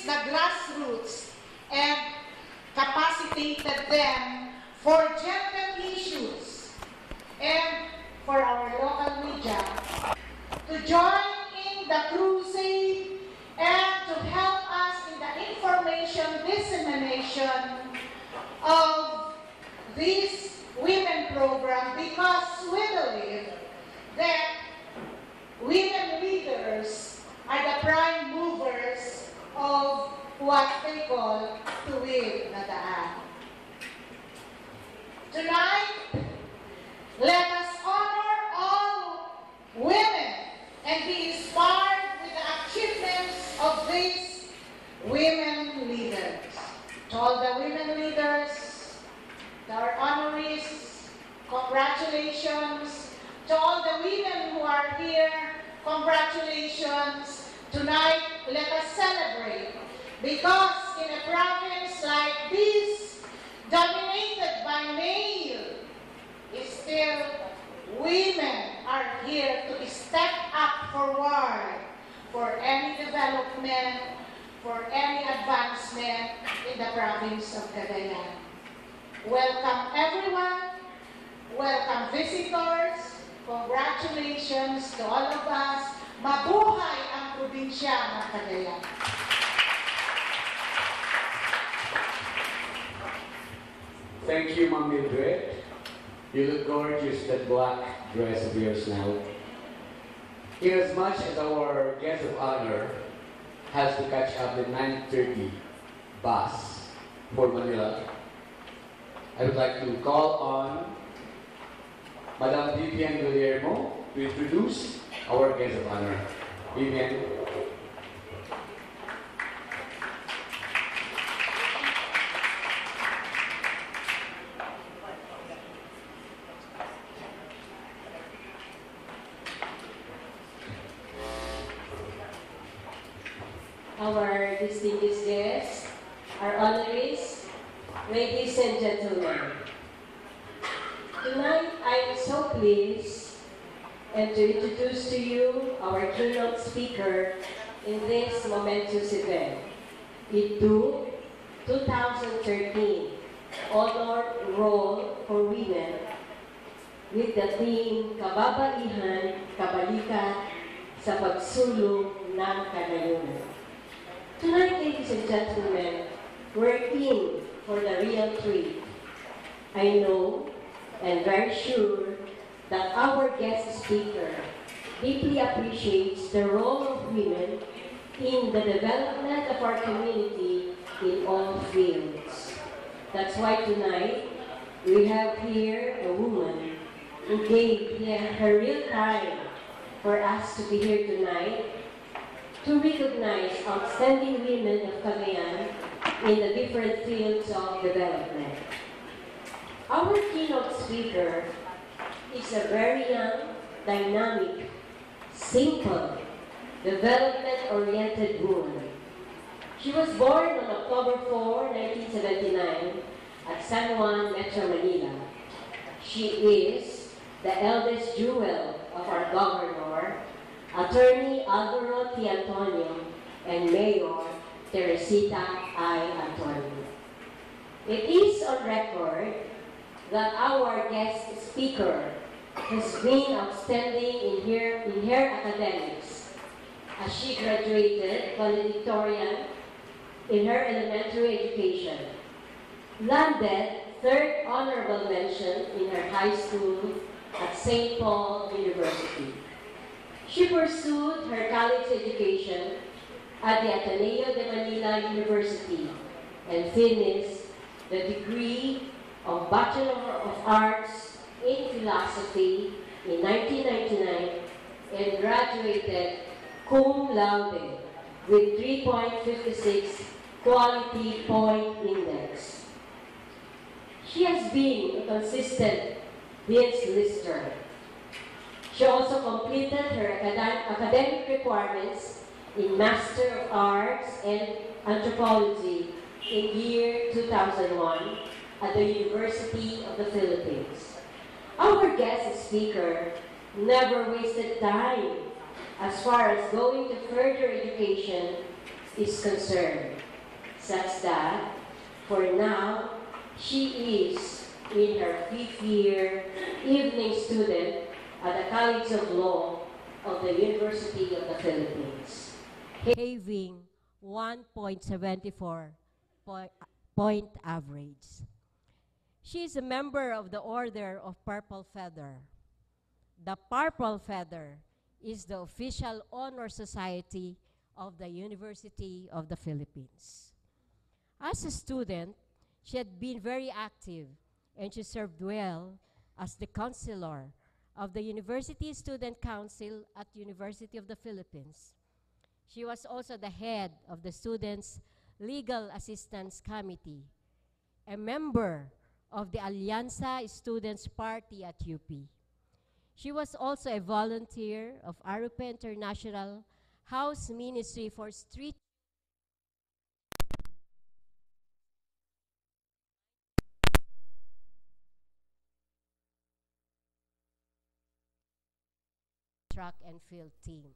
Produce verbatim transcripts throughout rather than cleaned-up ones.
the grassroots and capacitated them for gender issues and for our local media to join in the crusade and to help us in the information dissemination of this women program, because we believe that women leaders are the prime movers of what they call Tuwid na Daan. Tonight, let us honor all women and be inspired with the achievements of these women leaders. To all the women leaders, to our honorees, congratulations. To all the women who are here, congratulations. Tonight, let us celebrate, because in a province like this, dominated by male, still women are here to step up forward for any development, for any advancement in the province of Cagayan. Welcome everyone, welcome visitors, congratulations to all of us. Mabuhay ang probinsya ng Cagayan. Thank you, Ma'am Mildred. You look gorgeous, that black dress of yours now. Inasmuch as our guest of honor has to catch up the nine thirty bus for Manila, I would like to call on Madam Vivian Guillermo to introduce our guest of honor. Vivian. Our distinguished guests, our honorees, ladies and gentlemen. Tonight, I am so pleased and to introduce to you our keynote speaker in this momentous event, I D U twenty thirteen Honor Roll for Women, with the theme Kababaihan, Kabalikan sa Pagsulong ng Kanayunan. Tonight, ladies and gentlemen, we're in for the real treat. I know and very sure that our guest speaker deeply appreciates the role of women in the development of our community in all fields. That's why tonight we have here a woman who gave her real time for us to be here tonight to recognize outstanding women of Cagayan in the different fields of development. Our keynote speaker is a very young, dynamic, simple, development-oriented woman. She was born on October fourth, nineteen seventy-nine at San Juan, Metro Manila. She is the eldest jewel of our governor, Attorney Alvaro T. Antonio, and Mayor Teresita I. Antonio. It is on record that our guest speaker has been outstanding in her, in her academics, as she graduated valedictorian in her elementary education, landed third honorable mention in her high school at Saint Paul University. She pursued her college education at the Ateneo de Manila University and finished the degree of Bachelor of Arts in Philosophy in nineteen ninety-nine and graduated cum laude with three point five six Quality Point Index. She has been a consistent Vince lister. She also completed her academic requirements in Master of Arts and Anthropology in year two thousand one at the University of the Philippines. Our guest speaker never wasted time as far as going to further education is concerned, such that for now she is in her fifth year evening student at the College of Law of the University of the Philippines, having one point seven four point, point average. She is a member of the Order of Purple Feather. The Purple Feather is the official honor society of the University of the Philippines. As a student, she had been very active and she served well as the counselor of the University Student Council at University of the Philippines. She was also the head of the Students' Legal Assistance Committee, a member of the Alianza Students Party at U P. She was also a volunteer of Arupe International House Ministry for Street Track and Field Team.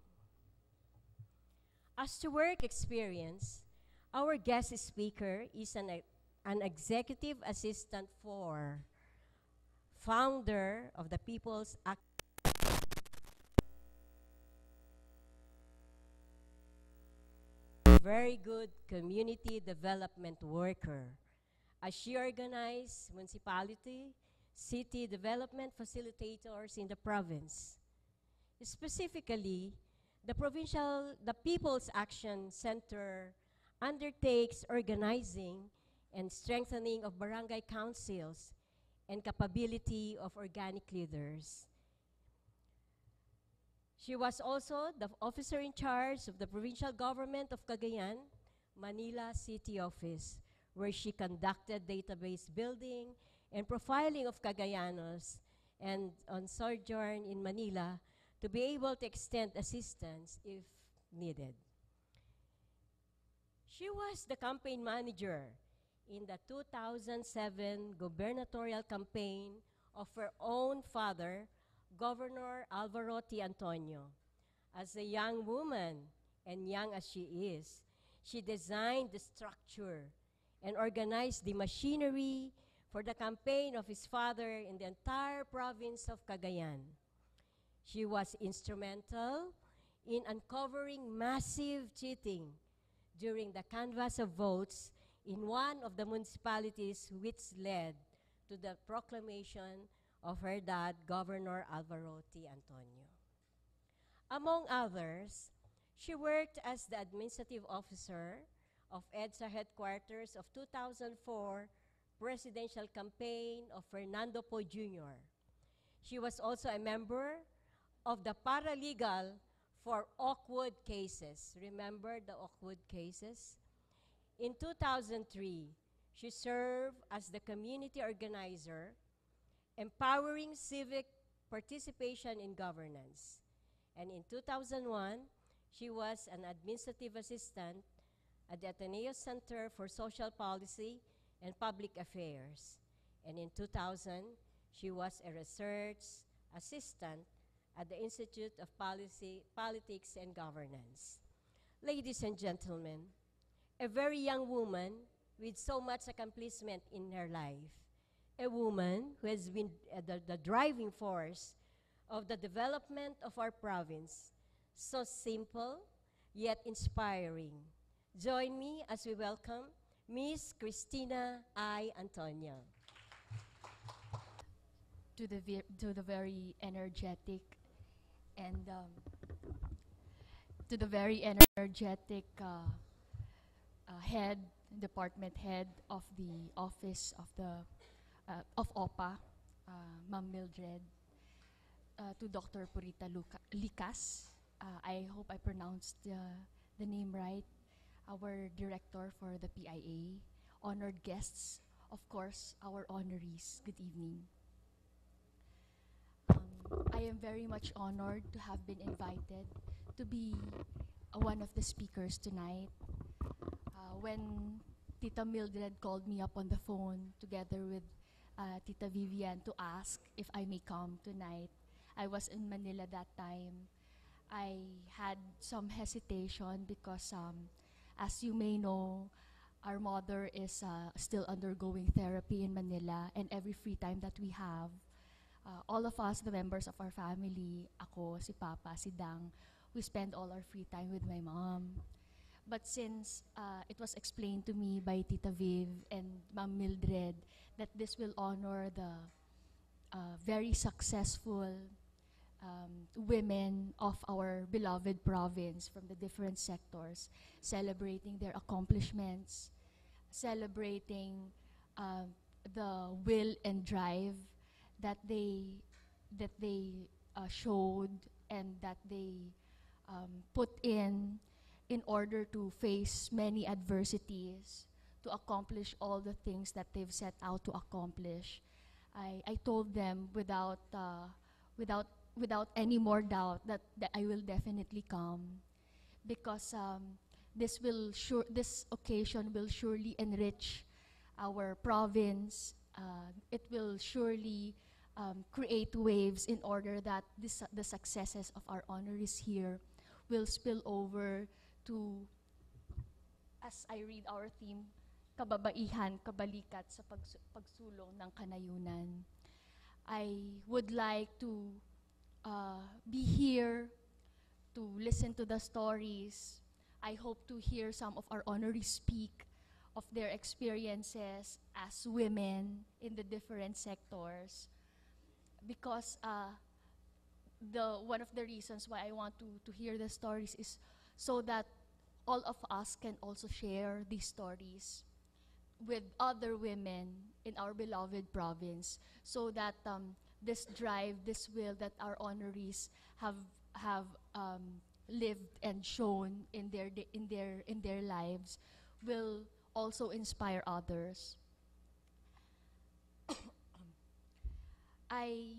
As to work experience, our guest speaker is an, an executive assistant for founder of the People's Act very good community development worker, as she organized municipality, city development facilitators in the province. Specifically, the provincial, the People's Action Center undertakes organizing and strengthening of barangay councils and capability of organic leaders. She was also the officer in charge of the provincial government of Cagayan, Manila City Office, where she conducted database building and profiling of Cagayanos and on sojourn in Manila to be able to extend assistance if needed. She was the campaign manager in the two thousand seven gubernatorial campaign of her own father, Governor Alvaro T. Antonio. As a young woman, and young as she is, she designed the structure and organized the machinery for the campaign of his father in the entire province of Cagayan. She was instrumental in uncovering massive cheating during the canvass of votes in one of the municipalities, which led to the proclamation of her dad, Governor Alvaro T. Antonio. Among others, she worked as the administrative officer of EDSA headquarters of two thousand four presidential campaign of Fernando Poe Junior She was also a member of the paralegal for Oakwood cases. Remember the Oakwood cases? In two thousand three, she served as the community organizer, empowering civic participation in governance. And in two thousand one, she was an administrative assistant at the Ateneo Center for Social Policy and Public Affairs. And in two thousand, she was a research assistant at the Institute of Policy, Politics and Governance. Ladies and gentlemen, a very young woman with so much accomplishment in her life. A woman who has been uh, the, the driving force of the development of our province. So simple, yet inspiring. Join me as we welcome Miss Cristina I. Antonio. To the, ve to the very energetic and um, to the very energetic uh, uh, head, department head of the office of the uh, of O P A, uh, Ma'am Mildred, uh, to Doctor Purita Luca Licas, uh, I hope I pronounced uh, the name right, our director for the P I A, honored guests, of course, our honorees, good evening. Um, I am very much honored to have been invited to be uh, one of the speakers tonight. Uh, when Tita Mildred called me up on the phone together with uh, Tita Vivian to ask if I may come tonight, I was in Manila that time. I had some hesitation because um, as you may know, our mother is uh, still undergoing therapy in Manila, and every free time that we have, uh, all of us, the members of our family, ako, si Papa, si Dang, we spend all our free time with my mom. But since uh, it was explained to me by Tita Viv and Ma'am Mildred that this will honor the uh, very successful um, women of our beloved province from the different sectors, celebrating their accomplishments, celebrating uh, the will and drive that they that they uh, showed and that they um, put in in order to face many adversities, to accomplish all the things that they've set out to accomplish. I, I told them without uh, without without any more doubt that, that I will definitely come, because um, this will sure this occasion will surely enrich our province. Uh, it will surely um, create waves in order that this, the successes of our honorees here will spill over to, as I read our theme, kababaihan, kabalikat sa pagsu- pagsulong ng kanayunan. I would like to uh, be here to listen to the stories. I hope to hear some of our honorees speak of their experiences as women in the different sectors. Because uh, the one of the reasons why I want to, to hear the stories is so that all of us can also share these stories with other women in our beloved province, so that um, this drive, this will that our honorees have have um, lived and shown in their di- in their in their lives will also inspire others. I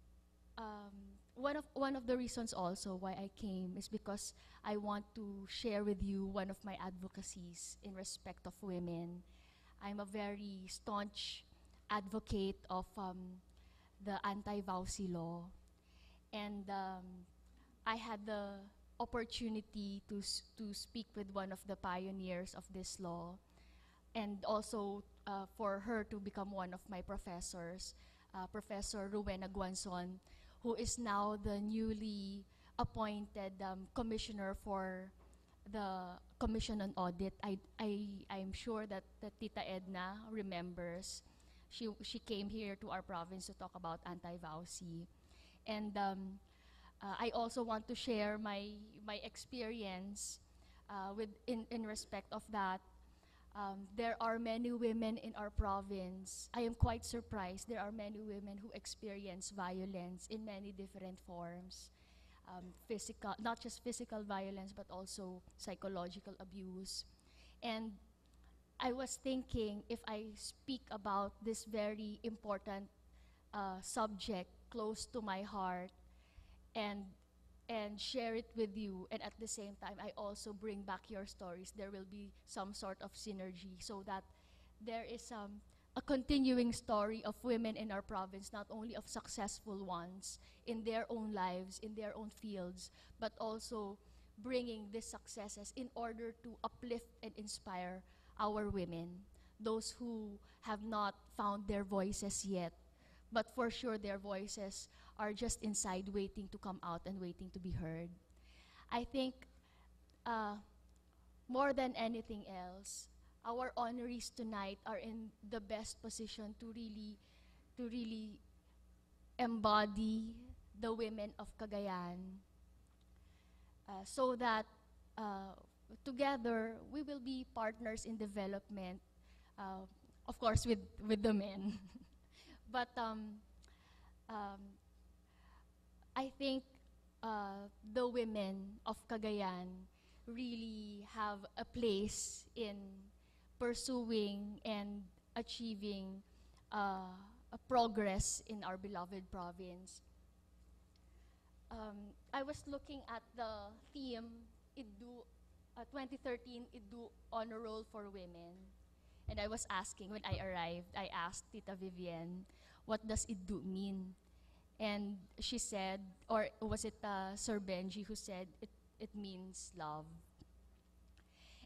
um, one of one of the reasons also why I came is because I want to share with you one of my advocacies in respect of women. I'm a very staunch advocate of um, the anti-vowsy law, and um, I had the opportunity to s- to speak with one of the pioneers of this law, and also uh, for her to become one of my professors, uh, Professor Rowena Guanzon, who is now the newly appointed um, commissioner for the Commission on Audit. I, I, I'm sure that, that Tita Edna remembers. She, she came here to our province to talk about anti-vowsy. And um, uh, I also want to share my, my experience uh, with in, in respect of that. Um, there are many women in our province. I am quite surprised. There are many women who experience violence in many different forms. Um, physical, not just physical violence, but also psychological abuse. And I was thinking, if I speak about this very important uh, subject close to my heart, and and share it with you, and at the same time I also bring back your stories, there will be some sort of synergy, so that there is um, a continuing story of women in our province, not only of successful ones in their own lives, in their own fields, but also bringing these successes in order to uplift and inspire our women, those who have not found their voices yet, but for sure their voices are just inside waiting to come out and waiting to be heard. I think uh, more than anything else, our honorees tonight are in the best position to really, to really embody the women of Cagayan, uh, so that uh, together we will be partners in development, uh, of course with, with the men. But um, um, I think uh, the women of Cagayan really have a place in pursuing and achieving uh, a progress in our beloved province. Um, I was looking at the theme, IDDU, uh, twenty thirteen IDDU Honor Roll for Women. And I was asking, when I arrived, I asked Tita Vivian, what does IDDU mean? And she said, or was it uh, Sir Benji who said, it, it means love.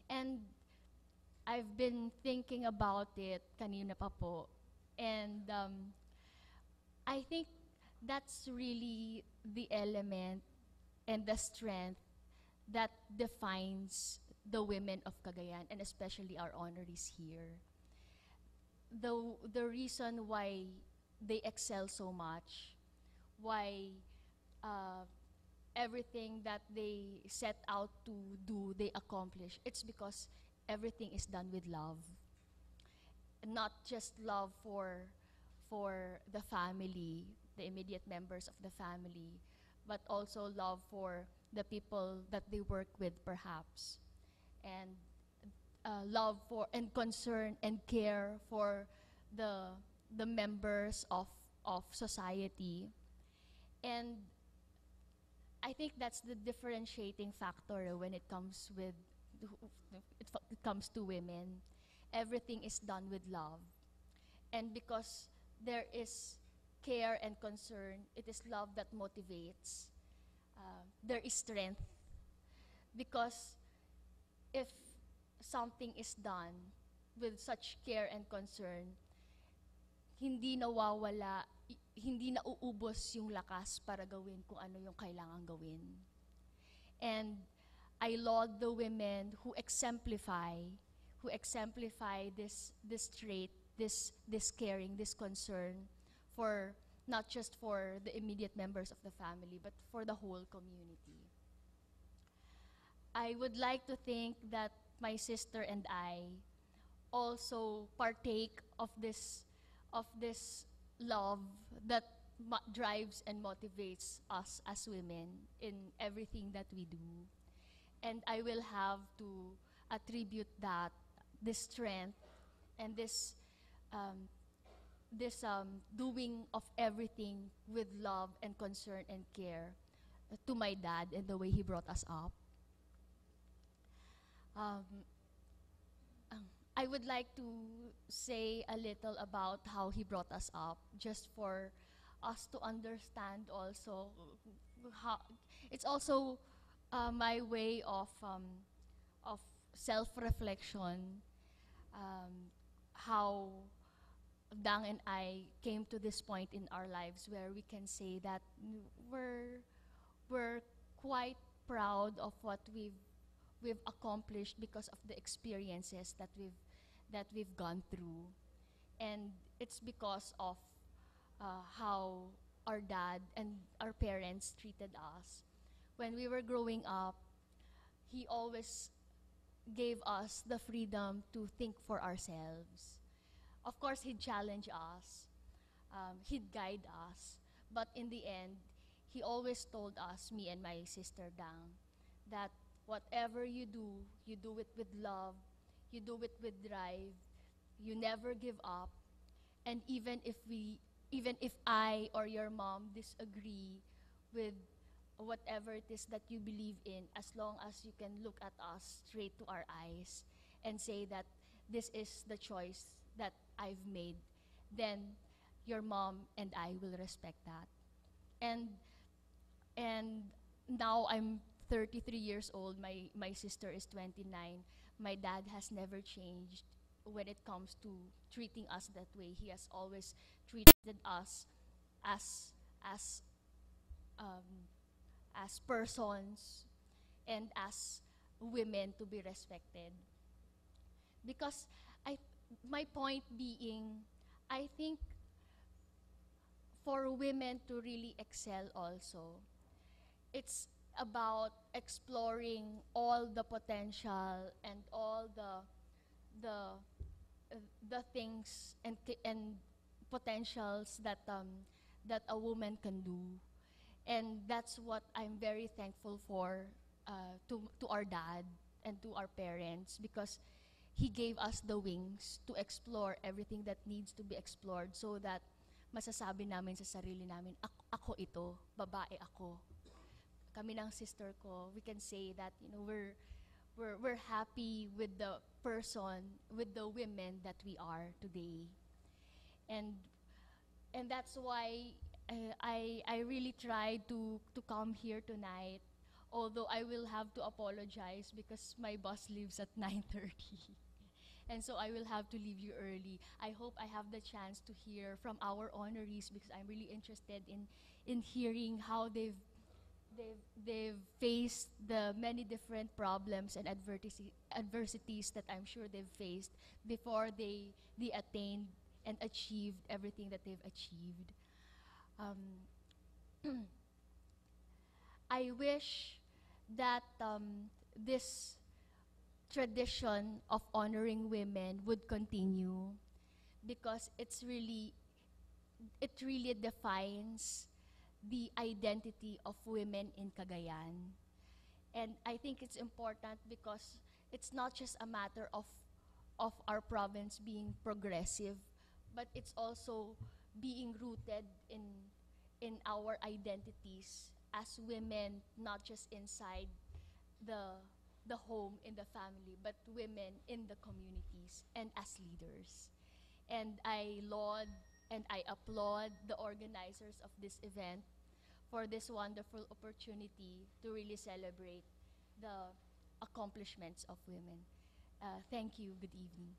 And I've been thinking about it kanina pa po. And um, I think that's really the element and the strength that defines the women of Cagayan, and especially our honorees here. The, the reason why they excel so much, why uh, everything that they set out to do, they accomplish, it's because everything is done with love. Not just love for, for the family, the immediate members of the family, but also love for the people that they work with, perhaps. And uh, love for and concern and care for the, the members of, of society. And I think that's the differentiating factor when it comes with it, it comes to women. Everything is done with love. And because there is care and concern, it is love that motivates. Uh, there is strength. Because if something is done with such care and concern, hindi nawawala, hindi nauubos yung lakas para gawin kung ano yung kailangan gawin. And I laud the women who exemplify, who exemplify this, this trait, this, this caring, this concern for, not just for the immediate members of the family, but for the whole community. I would like to think that my sister and I also partake of this, of this love that mo- drives and motivates us as women in everything that we do. And I will have to attribute that, this strength and this, um, this um, doing of everything with love and concern and care uh, to my dad and the way he brought us up. Um, um, I would like to say a little about how he brought us up, just for us to understand also how it's also uh, my way of um, of self-reflection, um, how Dang and I came to this point in our lives where we can say that we're we're quite proud of what we've we've accomplished because of the experiences that we've that we've gone through. And it's because of uh, how our dad and our parents treated us. When we were growing up, he always gave us the freedom to think for ourselves. Of course, he'd challenge us, um, he'd guide us, but in the end, he always told us, me and my sister Dang, that whatever you do, you do it with love, you do it with drive, you never give up, and even if we, even if I or your mom disagree with whatever it is that you believe in, as long as you can look at us straight to our eyes and say that this is the choice that I've made, then your mom and I will respect that. And and now I'm thirty-three years old, my, my sister is twenty-nine. My dad has never changed when it comes to treating us that way. He has always treated us as as um, as persons and as women to be respected. Because I, my point being, I think for women to really excel also, it's about exploring all the potential and all the the uh, the things and ca- and potentials that um, that a woman can do. And that's what I'm very thankful for uh, to, to our dad and to our parents, because he gave us the wings to explore everything that needs to be explored, so that masasabi namin sa sarili namin, ako, ako ito, babae ako. Kami ng sister ko, we can say that, you know, we're, we're, we're happy with the person, with the women that we are today. And, and that's why uh, I, I really tried to, to come here tonight, although I will have to apologize because my bus leaves at nine thirty. And so I will have to leave you early. I hope I have the chance to hear from our honorees because I'm really interested in, in hearing how they've, they've, they've faced the many different problems and adversity, adversities that I'm sure they've faced before they, they attained and achieved everything that they've achieved. Um, I wish that um, this tradition of honoring women would continue because it's really, it really defines the identity of women in Cagayan. And I think it's important because it's not just a matter of, of our province being progressive, but it's also being rooted in, in our identities as women, not just inside the the home, in the family, but women in the communities and as leaders. And I laud and I applaud the organizers of this event for this wonderful opportunity to really celebrate the accomplishments of women. Uh, thank you. Good evening.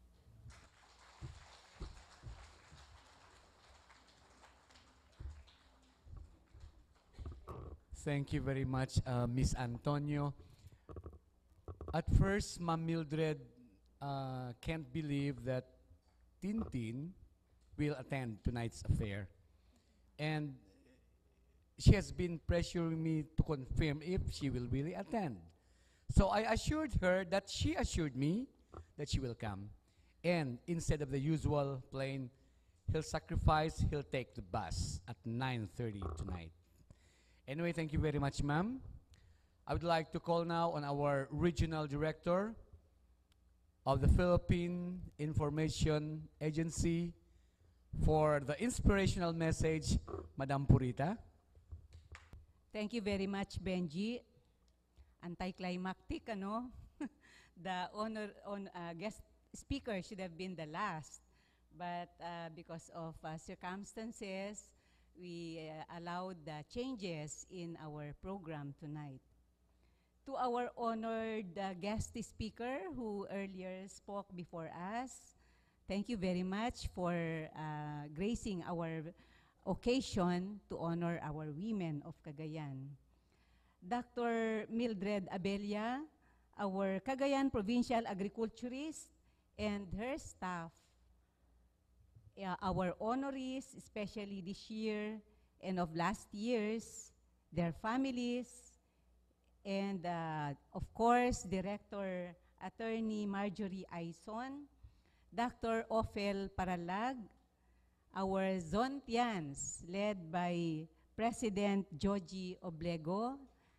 Thank you very much, uh, Miss Antonio. At first, Ma'am Mildred uh, can't believe that Tintin will attend tonight's affair. And she has been pressuring me to confirm if she will really attend. So I assured her that she assured me that she will come. And instead of the usual plane, he'll sacrifice, he'll take the bus at nine thirty tonight. Anyway, thank you very much, ma'am. I would like to call now on our Regional Director of the Philippine Information Agency for the inspirational message, Madam Purita. Thank you very much, Benji. Anticlimactic, ano? The honor on uh, guest speaker should have been the last, but uh, because of uh, circumstances, we uh, allowed the changes in our program tonight. To our honored uh, guest speaker who earlier spoke before us, thank you very much for uh, gracing our occasion to honor our women of Cagayan. Doctor Mildred Abella, our Cagayan Provincial Agriculturist, and her staff, uh, our honorees, especially this year and of last years, their families, and uh, of course, Director Attorney Marjorie Aison, Doctor Ophel Paralag, our Zontians, led by President Joji Oblego,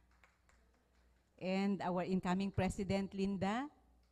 and our incoming President Linda,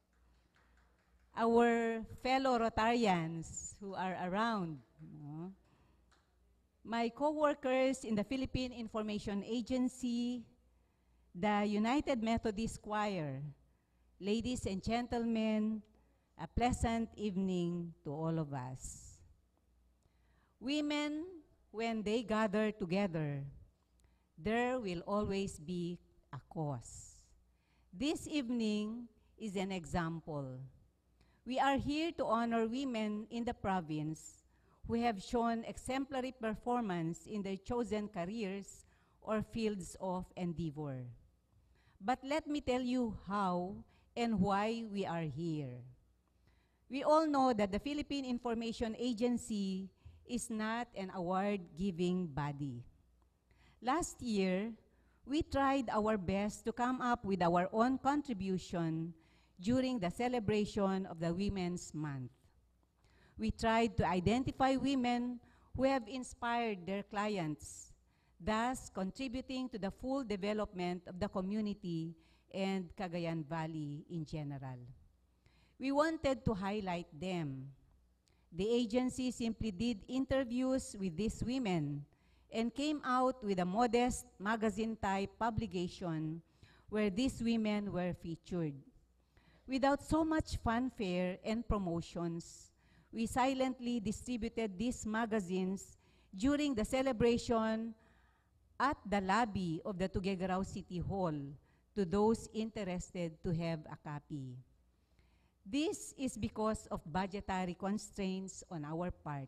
our fellow Rotarians who are around, no? My co-workers in the Philippine Information Agency, the United Methodist Choir, ladies and gentlemen, a pleasant evening to all of us. Women, when they gather together, there will always be a cause. This evening is an example. We are here to honor women in the province who have shown exemplary performance in their chosen careers or fields of endeavor. But let me tell you how and why we are here. We all know that the Philippine Information Agency is not an award-giving body. Last year, we tried our best to come up with our own contribution during the celebration of the Women's Month. We tried to identify women who have inspired their clients, thus contributing to the full development of the community and Cagayan Valley in general. We wanted to highlight them. The agency simply did interviews with these women and came out with a modest magazine-type publication where these women were featured. Without so much fanfare and promotions, we silently distributed these magazines during the celebration at the lobby of the Tuguegarao City Hall to those interested to have a copy. This is because of budgetary constraints on our part.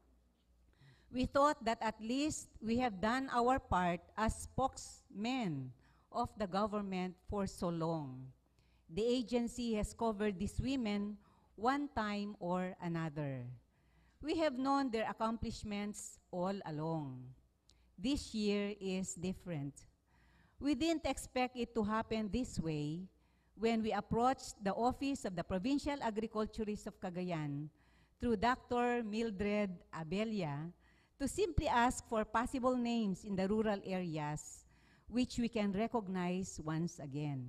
We thought that at least we have done our part as spokesmen of the government for so long. The agency has covered these women one time or another. We have known their accomplishments all along. This year is different. We didn't expect it to happen this way when we approached the Office of the Provincial Agriculturist of Cagayan through Doctor Mildred Abella to simply ask for possible names in the rural areas which we can recognize once again.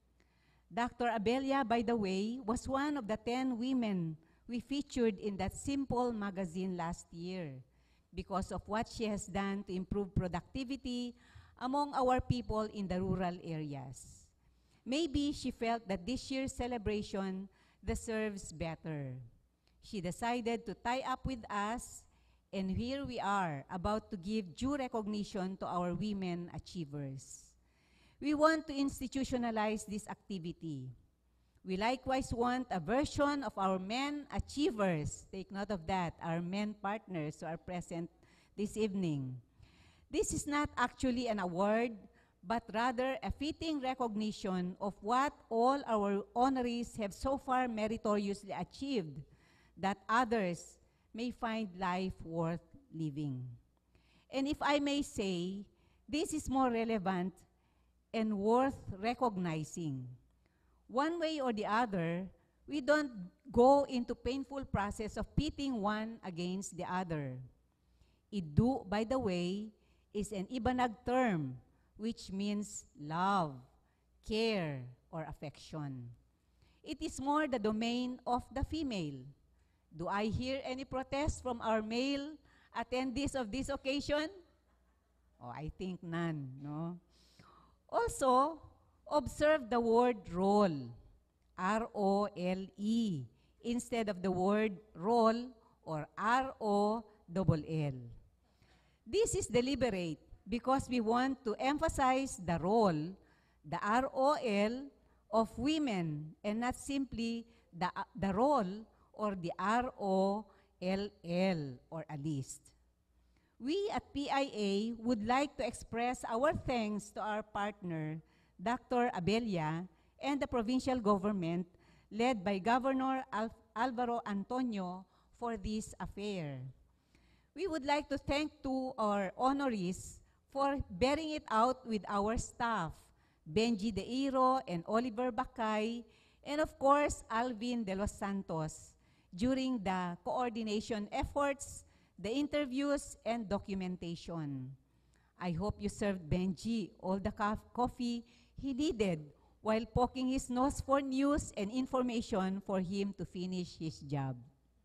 Doctor Abella, by the way, was one of the ten women we featured in that Simple magazine last year because of what she has done to improve productivity among our people in the rural areas. Maybe she felt that this year's celebration deserves better. She decided to tie up with us, and here we are, about to give due recognition to our women achievers. We want to institutionalize this activity. We likewise want a version of our men achievers. Take note of that, our men partners who are present this evening. This is not actually an award, but rather a fitting recognition of what all our honorees have so far meritoriously achieved, that others may find life worth living. And if I may say, this is more relevant and worth recognizing. One way or the other, we don't go into painful process of pitting one against the other. Idu, by the way, is an Ibanag term which means love, care, or affection. It is more the domain of the female. Do I hear any protest from our male attendees of this occasion? Oh, I think none, no? Also, observe the word role, R O L E, instead of the word roll or R O L L. This is deliberate because we want to emphasize the role, the R O L, of women and not simply the, uh, the role or the R O L L or a list. We at P I A would like to express our thanks to our partner, Doctor Abella, and the provincial government led by Governor Al Alvaro Antonio for this affair. We would like to thank to our honorees for bearing it out with our staff, Benji De Iro and Oliver Bacay, and of course, Alvin De Los Santos, during the coordination efforts, the interviews, and documentation. I hope you served Benji all the coffee he needed while poking his nose for news and information for him to finish his job.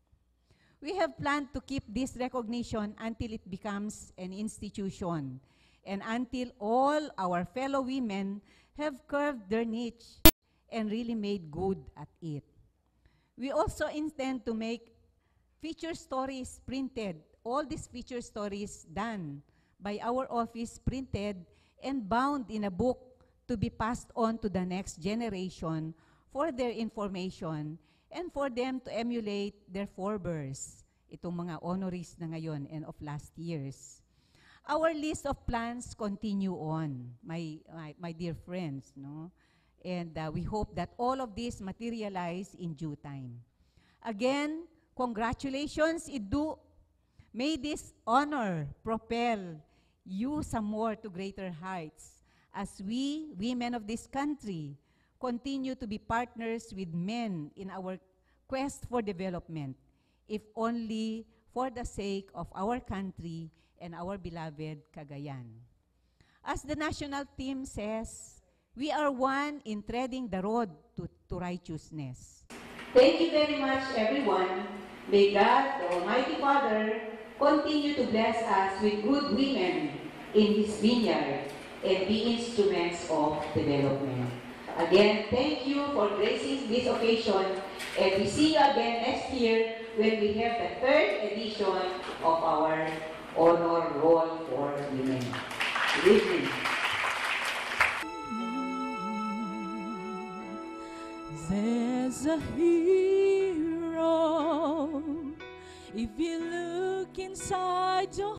We have planned to keep this recognition until it becomes an institution and until all our fellow women have curved their niche and really made good at it. We also intend to make feature stories printed, all these feature stories done by our office, printed and bound in a book to be passed on to the next generation for their information and for them to emulate their forebears, itong mga honorees na ngayon and of last years. Our list of plans continue on, my, my, my dear friends, no? And uh, we hope that all of this materialize in due time. Again, congratulations, Idu. May this honor propel you some more to greater heights as we, women of this country, continue to be partners with men in our quest for development, if only for the sake of our country and our beloved Cagayan. As the national team says, we are one in treading the road to, to righteousness. Thank you very much, everyone. May God, the Almighty Father, continue to bless us with good women in His vineyard and be instruments of development. Again, thank you for gracing this occasion, and we see you again next year when we have the third edition of our Honor Roll for Women. Good evening. There's a hero if you look inside your